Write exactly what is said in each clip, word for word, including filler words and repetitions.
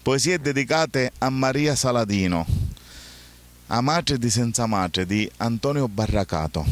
Poesie dedicate a Maria Saladino, a madre di senza madre di Antonio Barracato.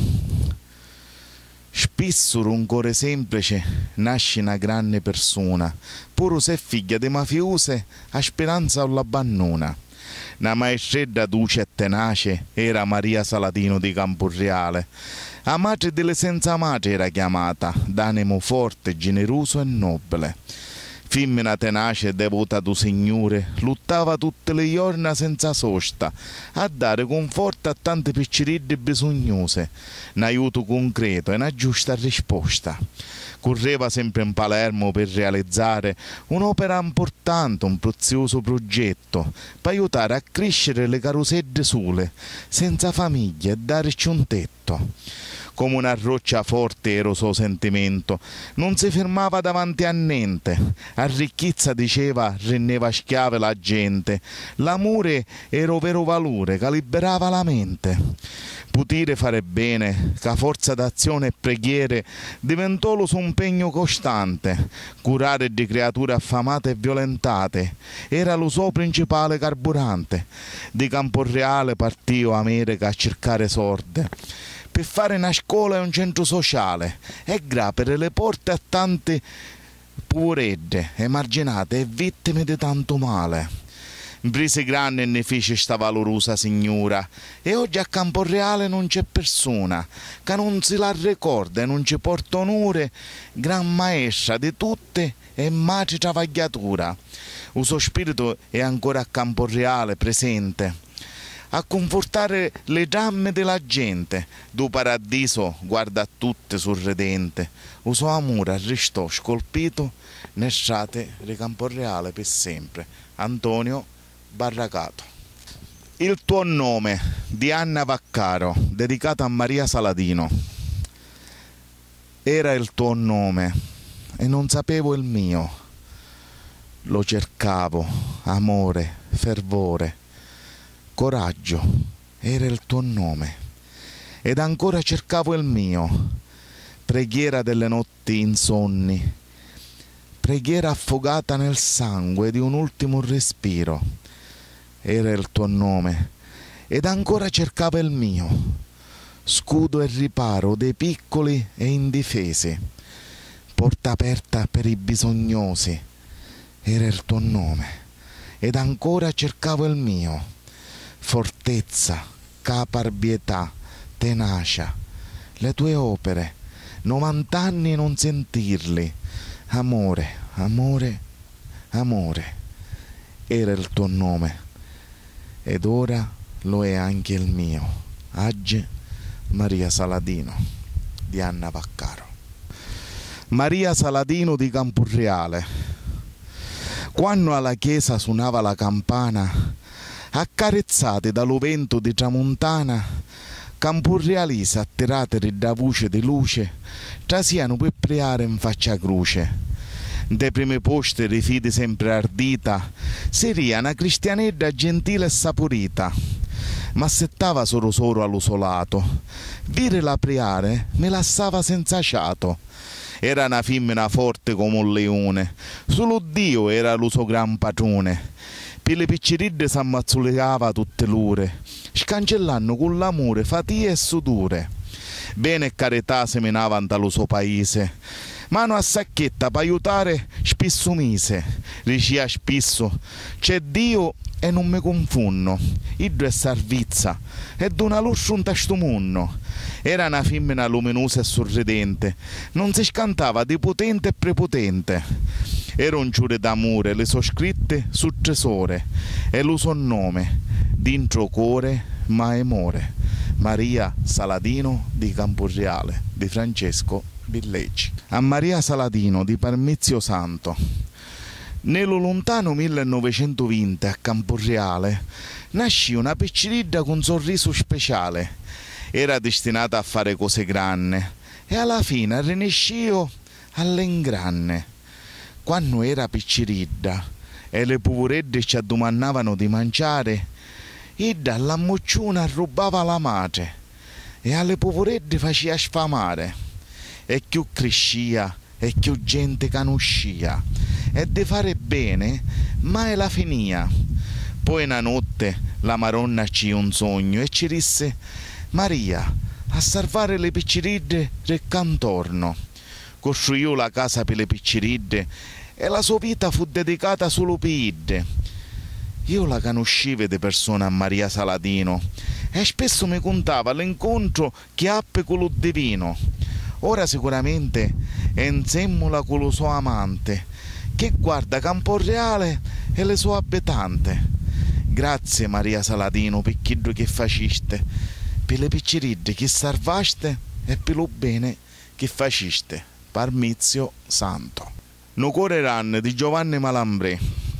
Spesso un cuore semplice nasce una grande persona, pure se è figlia di mafiose, a speranza o l'abbandona. Una maestredda duce e tenace era Maria Saladino di Camporeale. A madre delle senza madre era chiamata, d'animo forte, generoso e nobile. Femmina tenace e devota do Signore, lottava tutte le giorni senza sosta, a dare conforto a tante picciridde bisognose, un aiuto concreto e una giusta risposta. Correva sempre in Palermo per realizzare un'opera importante, un prezioso progetto, per aiutare a crescere le caroselle sole, senza famiglia e darci un tetto. Come una roccia forte era il suo sentimento, non si fermava davanti a niente, a ricchezza diceva rendeva schiave la gente, l'amore era il vero valore che liberava la mente. Potere fare bene, che forza d'azione e preghiere diventò lo suo impegno costante, curare di creature affamate e violentate, era lo suo principale carburante. Di Camporeale partì America a cercare sorde, per fare una scuola e un centro sociale e grapere le porte a tante poveredde, emarginate e vittime di tanto male. Imprise grandi e ne fece sta valorosa signora e oggi a Camporeale non c'è persona che non si la ricorda e non ci porta onore, gran maestra di tutte e madre travagliatura. Il suo spirito è ancora a Camporeale presente, a confortare le dramme della gente. Do paradiso guarda a tutte sorridente, il suo amore restò scolpito nel strate di Camporeale per sempre. Antonio Barracato. Il tuo nome di Anna Vaccaro, dedicato a Maria Saladino. Era il tuo nome e non sapevo il mio, lo cercavo, amore, fervore, coraggio, era il tuo nome, ed ancora cercavo il mio, preghiera delle notti insonni, preghiera affogata nel sangue di un ultimo respiro, era il tuo nome, ed ancora cercavo il mio, scudo e riparo dei piccoli e indifesi, porta aperta per i bisognosi, era il tuo nome, ed ancora cercavo il mio, fortezza, caparbietà, tenacia, le tue opere, novant'anni non sentirli, amore, amore, amore, era il tuo nome, ed ora lo è anche il mio. Agge Maria Saladino di Anna Vaccaro. Maria Saladino di Camporeale. Quando alla chiesa suonava la campana, accarezzate dallo vento di tramontana, camporealisi attirate da voce di luce, trasiano per pregare in faccia croce. De prime poste rifidi sempre ardita, seria una cristianedda gentile e saporita, ma settava solo solo all'usolato, vire la priare me lassava senza ciato. Era una femmina forte come un leone, solo Dio era lo suo gran padrone. Per le picciridde s'ammazzulicava tutte l'ore, scancellando con l'amore fatie e sudore. Bene e carità seminavano dallo suo paese, mano a sacchetta per aiutare spesso mise. Diceva spesso, c'è Dio e non mi confonno, iddo è salvezza, e d'una luce un tasto munno. Era una femmina luminosa e sorridente, non si scantava di potente e prepotente. Era un giure d'amore, le so scritte su tresore, e lo suo nome, dentro cuore ma amore. Maria Saladino di Camporeale, di Francesco Villeci. A Maria Saladino di Parmizio Santo. Nello lontano millenovecentoventi a Camporeale nascì una picciridda con un sorriso speciale. Era destinata a fare cose grandi e alla fine rinescio all'ingranne. Quando era picciridda e le poveredde ci addomannavano di mangiare, idda alla mocciuna rubava la madre e alle poveredde faceva sfamare. E più crescia e più gente conoscia, e di fare bene, mai la finia. Poi una notte la Maronna ci un sogno e ci disse: Maria, a salvare le picciridde reccantorno. Costruiu la casa per le picciridde e la sua vita fu dedicata solo per idde. Io la conoscevo di persona a Maria Saladino e spesso mi contava l'incontro che appe con lo divino. Ora sicuramente è insieme con lo suo amante, che guarda Camporeale e le sue abitanti. Grazie Maria Saladino per quello che faciste, per le picciridde che salvaste e per lo bene che faciste. Parmizio Santo. No cuore ranne di Giovanni Malambré.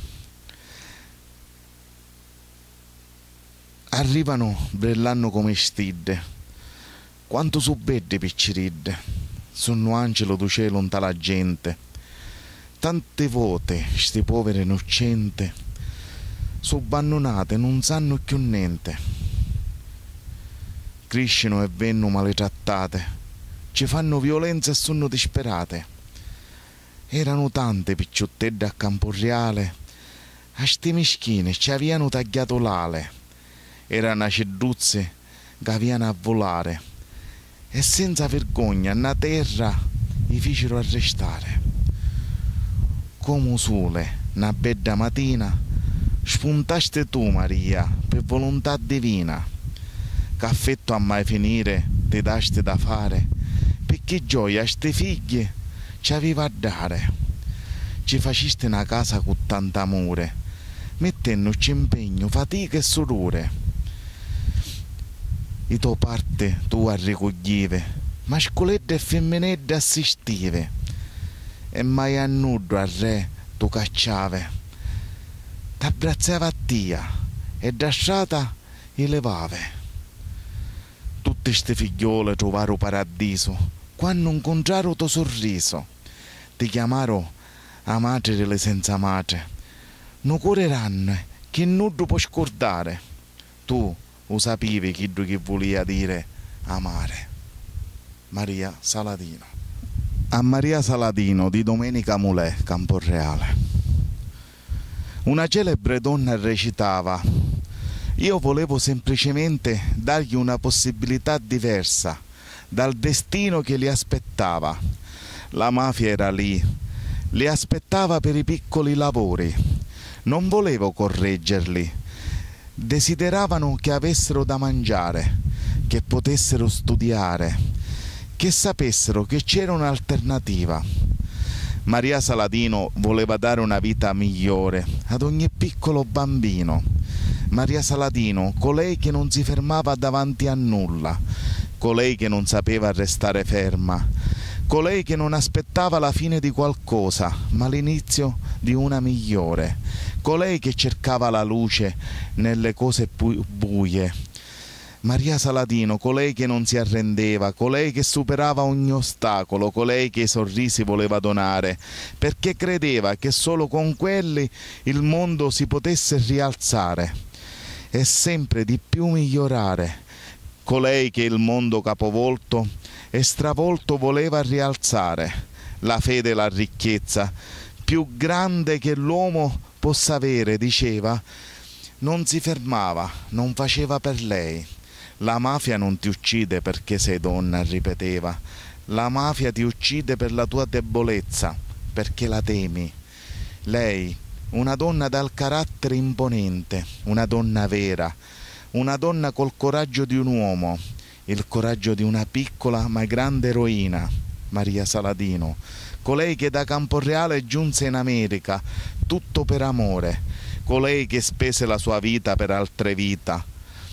Arrivano brillando come stidde, quanto su bedde picciridde, sono angelo du cielo unta la gente, tante volte sti povere innocente, su abbandonate non sanno più niente, crescono e vengono maletrattate, ci fanno violenza e sono disperate. Erano tante picciottedde a Camporeale, a sti mischine ci avevano tagliato l'ale. Erano ceduzze che avevano a volare e senza vergogna na terra li fecero arrestare. Come sole, una bella mattina, spuntaste tu Maria per volontà divina, che affetto a mai finire ti daste da fare, perché gioia a ste figlie ci aveva a dare. Ci faciste una casa con tanto amore, mettendoci impegno, fatica e sudore. I tuo parte tu arricoglive, mascoledde e femminedde assistive, e mai a nudo al re tu cacciave, t'abbrazzava a tia e da strada i levave. Tutte ste figliole trovarono paradiso quando incontrarono tuo sorriso, ti chiamarono a madre delle senza madre, non cureranno che nudo può scordare, tu lo sapevi chi che voleva dire amare. Maria Saladino. A Maria Saladino di Domenica Mulè, Camporeale. Una celebre donna recitava: io volevo semplicemente dargli una possibilità diversa dal destino che li aspettava. La mafia era lì, li aspettava per i piccoli lavori. Non volevo correggerli. Desideravano che avessero da mangiare, che potessero studiare, che sapessero che c'era un'alternativa. Maria Saladino voleva dare una vita migliore ad ogni piccolo bambino. Maria Saladino, colei che non si fermava davanti a nulla, colei che non sapeva restare ferma, colei che non aspettava la fine di qualcosa, ma l'inizio di una migliore, colei che cercava la luce nelle cose buie. Maria Saladino, colei che non si arrendeva, colei che superava ogni ostacolo, colei che i sorrisi voleva donare, perché credeva che solo con quelli il mondo si potesse rialzare e sempre di più migliorare, colei che il mondo capovolto e stravolto voleva rialzare, la fede e la ricchezza più grande che l'uomo possa avere, diceva, non si fermava, non faceva per lei. La mafia non ti uccide perché sei donna, ripeteva. La mafia ti uccide per la tua debolezza, perché la temi. Lei, una donna dal carattere imponente, una donna vera, una donna col coraggio di un uomo, il coraggio di una piccola ma grande eroina, Maria Saladino, colei che da Camporeale giunse in America, tutto per amore, colei che spese la sua vita per altre vita.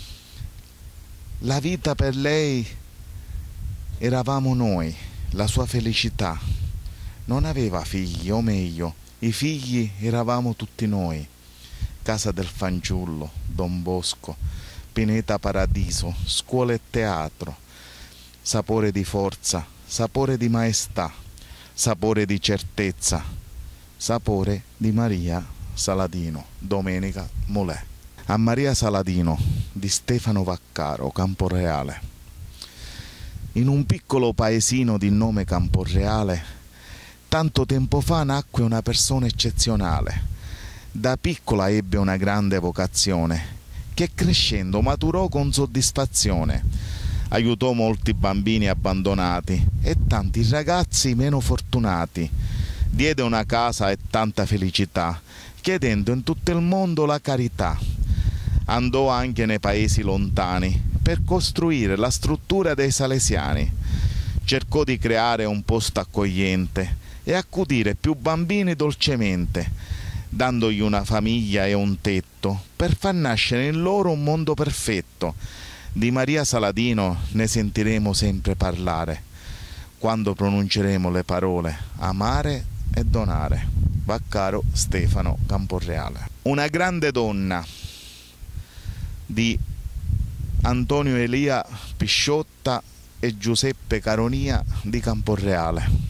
La vita per lei eravamo noi, la sua felicità. Non aveva figli, o meglio, i figli eravamo tutti noi. Casa del Fanciullo, Don Bosco, Pineta Paradiso, scuola e teatro, sapore di forza, sapore di maestà, sapore di certezza, sapore di Maria Saladino, Domenica Mulè. A Maria Saladino di Stefano Vaccaro, Camporeale. In un piccolo paesino di nome Camporeale Tanto tempo fa nacque una persona eccezionale. Da piccola ebbe una grande vocazione, che crescendo maturò con soddisfazione. Aiutò molti bambini abbandonati e tanti ragazzi meno fortunati. Diede una casa e tanta felicità, chiedendo in tutto il mondo la carità. Andò anche nei paesi lontani per costruire la struttura dei salesiani. Cercò di creare un posto accogliente e accudire più bambini dolcemente, dandogli una famiglia e un tetto per far nascere in loro un mondo perfetto. Di Maria Saladino ne sentiremo sempre parlare, quando pronunceremo le parole amare e donare. Vaccaro Stefano Camporreale. Una grande donna di Antonio Elia Pisciotta e Giuseppe Caronia di Camporreale.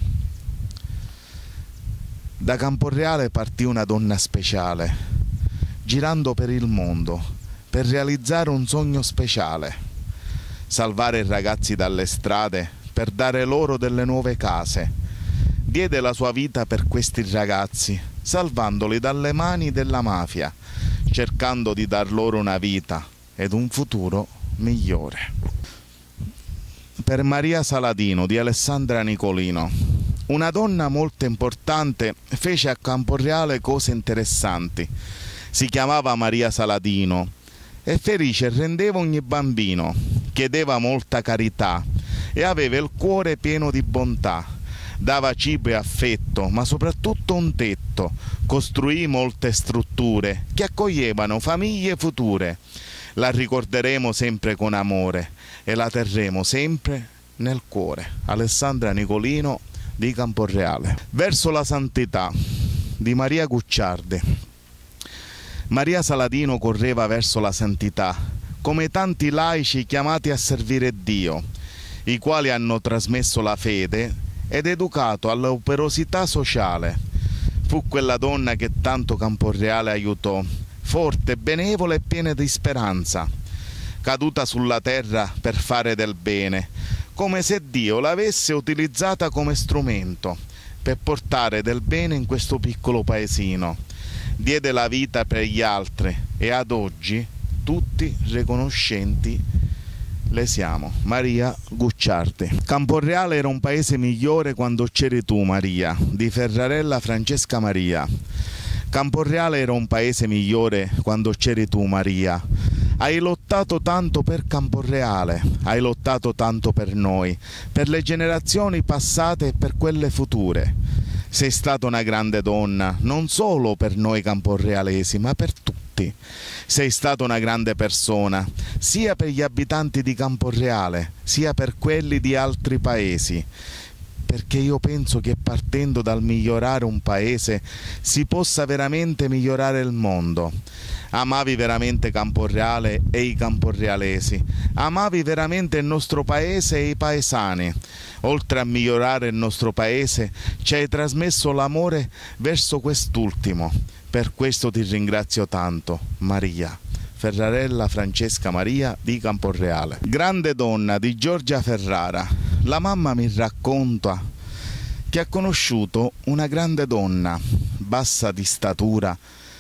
Da Camporreale partì una donna speciale, girando per il mondo per realizzare un sogno speciale: salvare i ragazzi dalle strade per dare loro delle nuove case. Diede la sua vita per questi ragazzi, salvandoli dalle mani della mafia, cercando di dar loro una vita ed un futuro migliore. Per Maria Saladino di Alessandra Nicolino. Una donna molto importante fece a Camporreale cose interessanti. Si chiamava Maria Saladino e felice rendeva ogni bambino, chiedeva molta carità e aveva il cuore pieno di bontà. Dava cibo e affetto, ma soprattutto un tetto. Costruì molte strutture che accoglievano famiglie future. La ricorderemo sempre con amore e la terremo sempre nel cuore. Alessandra Nicolino di Camporreale. Verso la santità di Maria Gucciardi. Maria Saladino correva verso la santità, come tanti laici chiamati a servire Dio, i quali hanno trasmesso la fede ed educato all'operosità sociale. Fu quella donna che tanto Camporreale aiutò, forte, benevola e piena di speranza, caduta sulla terra per fare del bene, come se Dio l'avesse utilizzata come strumento per portare del bene in questo piccolo paesino. Diede la vita per gli altri e ad oggi tutti riconoscenti le siamo. Maria Gucciardi. Camporreale era un paese migliore quando c'eri tu, Maria, di Ferrarella Francesca Maria. Camporreale era un paese migliore quando c'eri tu, Maria. Hai lottato tanto per Camporreale, hai lottato tanto per noi, per le generazioni passate e per quelle future. Sei stata una grande donna, non solo per noi camporrealesi, ma per tutti. Sei stata una grande persona, sia per gli abitanti di Camporreale, sia per quelli di altri paesi. Perché io penso che partendo dal migliorare un paese si possa veramente migliorare il mondo. Amavi veramente Camporreale e i camporrealesi, amavi veramente il nostro paese e i paesani. Oltre a migliorare il nostro paese, ci hai trasmesso l'amore verso quest'ultimo. Per questo ti ringrazio tanto, Maria. Ferrarella Francesca Maria di Camporreale. Grande donna di Giorgia Ferrara. La mamma mi racconta che ha conosciuto una grande donna, bassa di statura,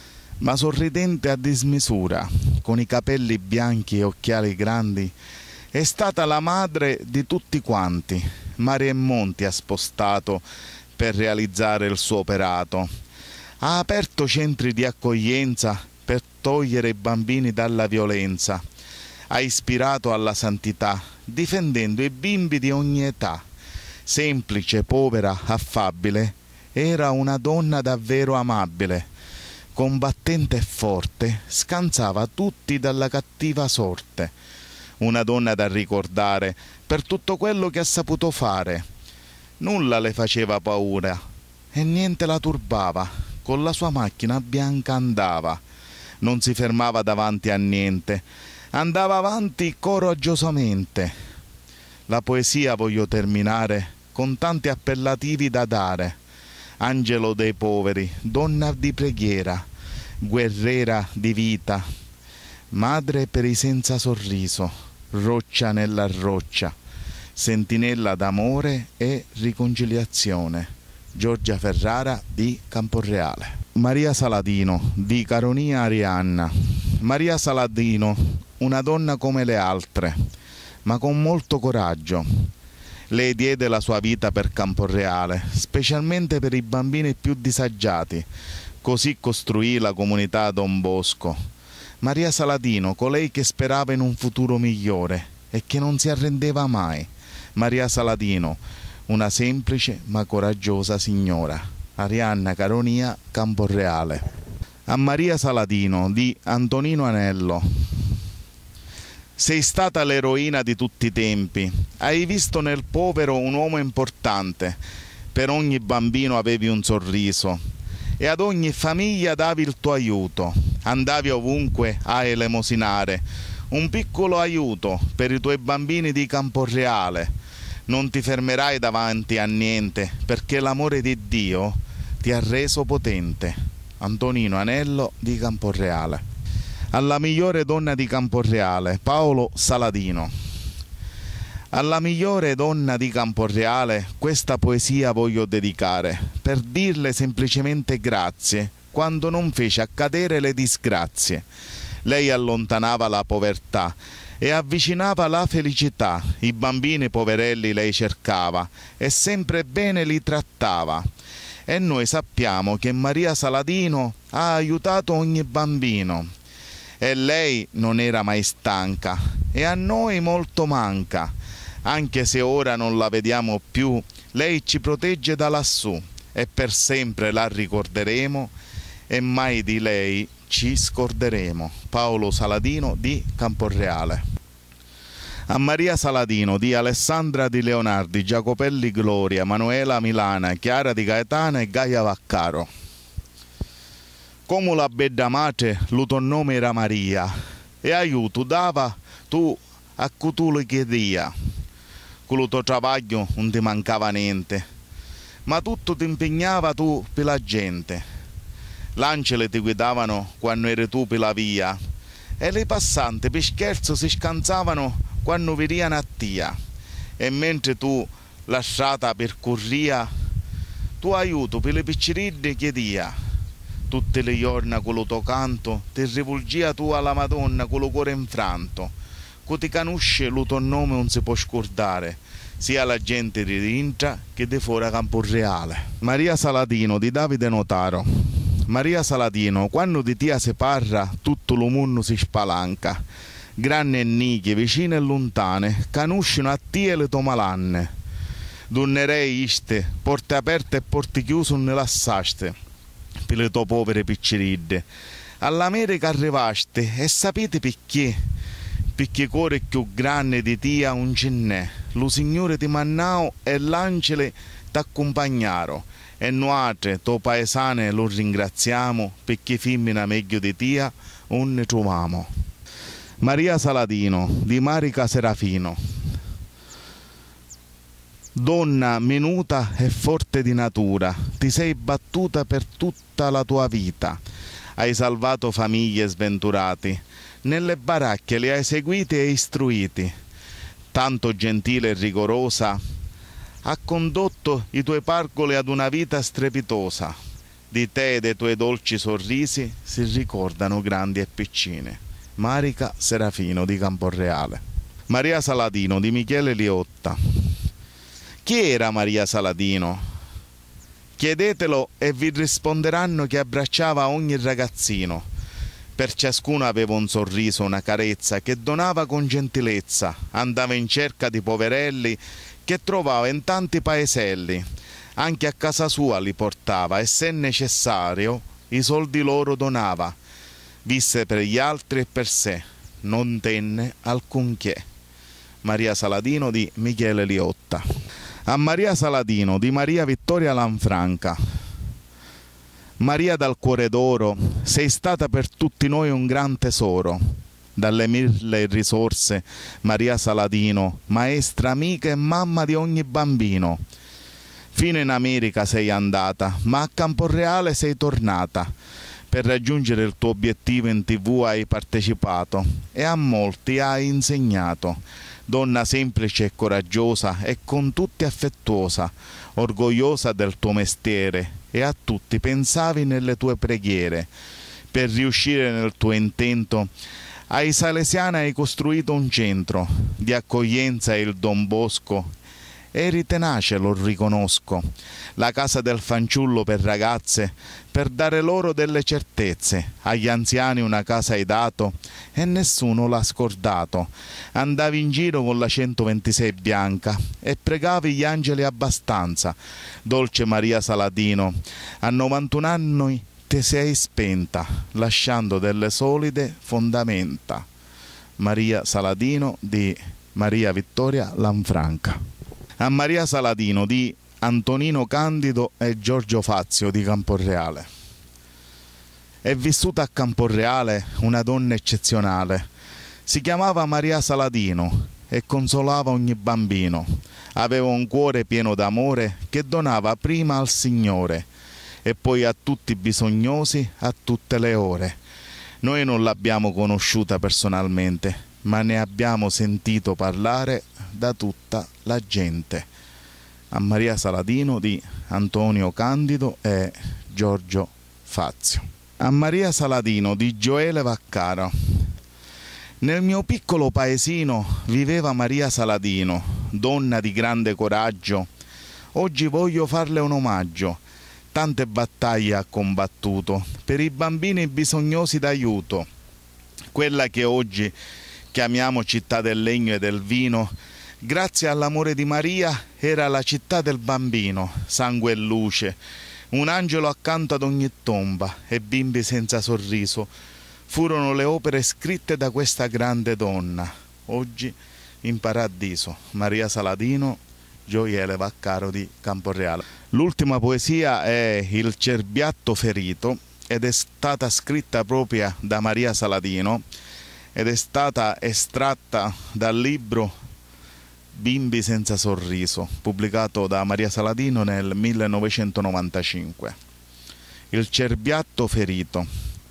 ma sorridente a dismisura, con i capelli bianchi e occhiali grandi. È stata la madre di tutti quanti. Mari e monti ha spostato per realizzare il suo operato. Ha aperto centri di accoglienza per togliere i bambini dalla violenza. Ha ispirato alla santità, difendendo i bimbi di ogni età. Semplice, povera, affabile, era una donna davvero amabile. Combattente e forte, scansava tutti dalla cattiva sorte. Una donna da ricordare per tutto quello che ha saputo fare. Nulla le faceva paura e niente la turbava. Con la sua macchina bianca andava. Non si fermava davanti a niente. Andava avanti coraggiosamente. La poesia voglio terminare con tanti appellativi da dare. Angelo dei poveri, donna di preghiera, guerriera di vita, madre per i senza sorriso, roccia nella roccia, sentinella d'amore e riconciliazione. Giorgia Ferrara di Camporreale. Maria Saladino di Caronia Arianna. Maria Saladino, una donna come le altre, ma con molto coraggio. Lei diede la sua vita per Camporreale, specialmente per i bambini più disagiati. Così costruì la comunità Don Bosco. Maria Saladino, colei che sperava in un futuro migliore e che non si arrendeva mai. Maria Saladino, una semplice ma coraggiosa signora. Arianna, Caronia, Camporreale. A Maria Saladino di Antonino Anello. Sei stata l'eroina di tutti i tempi. Hai visto nel povero un uomo importante. Per ogni bambino avevi un sorriso e ad ogni famiglia davi il tuo aiuto. Andavi ovunque a elemosinare un piccolo aiuto per i tuoi bambini di Camporreale. Non ti fermerai davanti a niente, perché l'amore di Dio ti ha reso potente. Antonino Anello di Camporreale. Alla migliore donna di Camporreale, Paolo Saladino. Alla migliore donna di Camporreale questa poesia voglio dedicare, per dirle semplicemente grazie, quando non fece accadere le disgrazie. Lei allontanava la povertà e avvicinava la felicità. I bambini poverelli lei cercava e sempre bene li trattava. E noi sappiamo che Maria Saladino ha aiutato ogni bambino. E lei non era mai stanca e a noi molto manca. Anche se ora non la vediamo più, lei ci protegge da lassù e per sempre la ricorderemo e mai di lei ci scorderemo. Paolo Saladino di Camporreale. A Maria Saladino di Alessandra di Leonardi, Giacopelli Gloria, Manuela Milana, Chiara di Gaetana e Gaia Vaccaro. Come la bella madre, il tuo nome era Maria, e aiuto dava tu a cui tu le chiedia. Con il tuo travaglio non ti mancava niente, ma tutto ti impegnava tu per la gente. L'angelo ti guidavano quando eri tu per la via, e le passanti per scherzo si scansavano quando venivano a tia. E mentre tu la strada percorria, tu aiuto per le picciridde chiedia. Tutte le giorni con il tuo canto ti rivolgia tu alla Madonna con il cuore infranto. Che ti conosce il tuo nome non si può scordare, sia la gente di dentro che di fuori Camporreale. Maria Saladino di Davide Notaro. Maria Saladino, quando di tia si parla, tutto il mondo si spalanca. Grandi e nichi, vicine e lontane, conoscono a te le tue malanne. Donnerei iste, porte aperte e porte chiuse nella saste, per le tue povere picciridde. All'America arrivaste e sapete perché? Perché cuore più grande di tia un ce n'è. Lo Signore ti mannao e l'angelo ti accompagnaro. E noi, tuo paesane, lo ringraziamo perché femmina meglio di tia non ne troviamo. Maria Saladino di Marica Serafino. Donna minuta e forte di natura, ti sei battuta per tutta la tua vita. Hai salvato famiglie sventurate. Nelle baracche li hai seguiti e istruiti. Tanto gentile e rigorosa, ha condotto i tuoi pargoli ad una vita strepitosa. Di te e dei tuoi dolci sorrisi si ricordano grandi e piccine. Marica Serafino di Camporreale. Maria Saladino di Michele Liotta. Chi era Maria Saladino? Chiedetelo e vi risponderanno che abbracciava ogni ragazzino. Per ciascuno aveva un sorriso, una carezza che donava con gentilezza. Andava in cerca di poverelli che trovava in tanti paeselli. Anche a casa sua li portava e se necessario i soldi loro donava. Visse per gli altri e per sé, non tenne alcunché. Maria Saladino di Michele Liotta. A Maria Saladino di Maria Vittoria Lanfranca. Maria dal cuore d'oro, sei stata per tutti noi un gran tesoro. Dalle mille risorse, Maria Saladino, maestra, amica e mamma di ogni bambino. Fino in America sei andata, ma a Camporreale sei tornata. Per raggiungere il tuo obiettivo in tivù hai partecipato e a molti hai insegnato. Donna semplice e coraggiosa e con tutti affettuosa, orgogliosa del tuo mestiere, e a tutti pensavi nelle tue preghiere. Per riuscire nel tuo intento, ai Salesiani hai costruito un centro di accoglienza e il Don Bosco. Eri tenace, lo riconosco, la casa del fanciullo per ragazze, per dare loro delle certezze. Agli anziani una casa hai dato e nessuno l'ha scordato. Andavi in giro con la centoventisei bianca e pregavi gli angeli abbastanza. Dolce Maria Saladino, a novantuno anni ti sei spenta, lasciando delle solide fondamenta. Maria Saladino di Maria Vittoria Lanfranca. A Maria Saladino di Antonino Candido e Giorgio Fazio di Camporreale. È vissuta a Camporreale una donna eccezionale. Si chiamava Maria Saladino e consolava ogni bambino. Aveva un cuore pieno d'amore che donava prima al Signore e poi a tutti i bisognosi a tutte le ore. Noi non l'abbiamo conosciuta personalmente, ma ne abbiamo sentito parlare da tutta la gente. A Maria Saladino di Antonio Candido e Giorgio Fazio. A Maria Saladino di Gioele Vaccaro. Nel mio piccolo paesino viveva Maria Saladino, donna di grande coraggio. Oggi voglio farle un omaggio. Tante battaglie ha combattuto per i bambini bisognosi d'aiuto. Quella che oggi chiamiamo città del legno e del vino, grazie all'amore di Maria era la città del bambino, sangue e luce, un angelo accanto ad ogni tomba e bimbi senza sorriso. Furono le opere scritte da questa grande donna, oggi in paradiso. Maria Saladino, Gioele Vaccaro di Camporreale. L'ultima poesia è Il cerbiatto ferito ed è stata scritta proprio da Maria Saladino ed è stata estratta dal libro Bimbi senza sorriso, pubblicato da Maria Saladino nel millenovecentonovantacinque. Il cerbiatto ferito.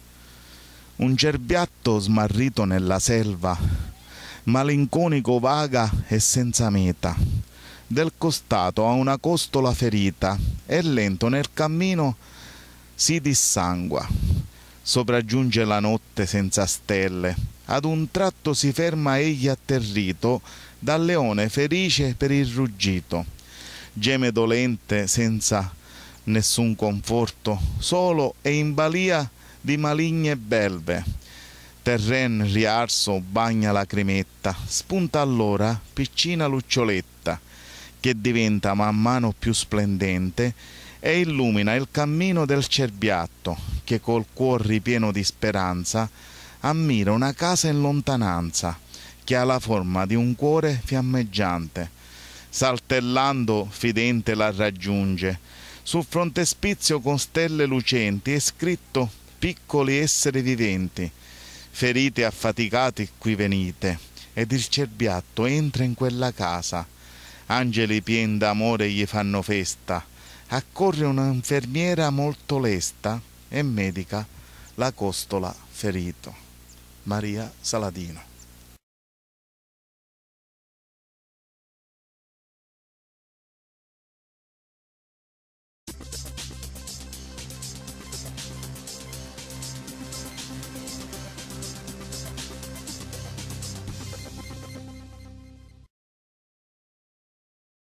Un cerbiatto smarrito nella selva, malinconico vaga e senza meta. Del costato ha una costola ferita e lento nel cammino si dissangua. Sopraggiunge la notte senza stelle, ad un tratto si ferma egli atterrito, dal leone felice per il ruggito. Geme dolente senza nessun conforto, solo e in balia di maligne belve. Terren riarso bagna lacrimetta, spunta allora piccina luccioletta, che diventa man mano più splendente e illumina il cammino del cerbiatto, che col cuor ripieno di speranza ammira una casa in lontananza, che ha la forma di un cuore fiammeggiante. Saltellando fidente la raggiunge, sul frontespizio con stelle lucenti è scritto piccoli esseri viventi, feriti e affaticati qui venite, ed il cerbiatto entra in quella casa. Angeli pien d'amore gli fanno festa, accorre un'infermiera molto lesta e medica la costola ferito. Maria Saladino.